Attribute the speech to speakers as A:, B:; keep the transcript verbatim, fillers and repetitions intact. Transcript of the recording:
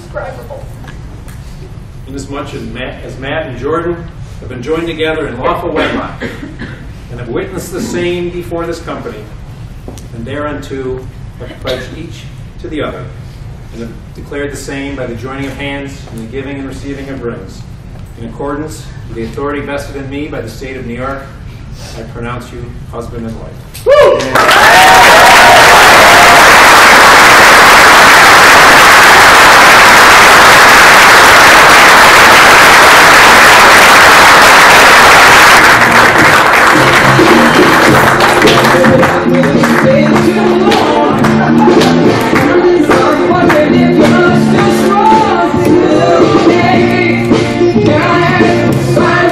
A: indescribable.
B: Inasmuch as Matt, as Matt and Jordan have been joined together in lawful wedlock, and have witnessed the same before this company, and thereunto have pledged each to the other, and have declared the same by the joining of hands and the giving and receiving of rings. In accordance with the authority vested in me by the state of New York, I pronounce you husband and wife.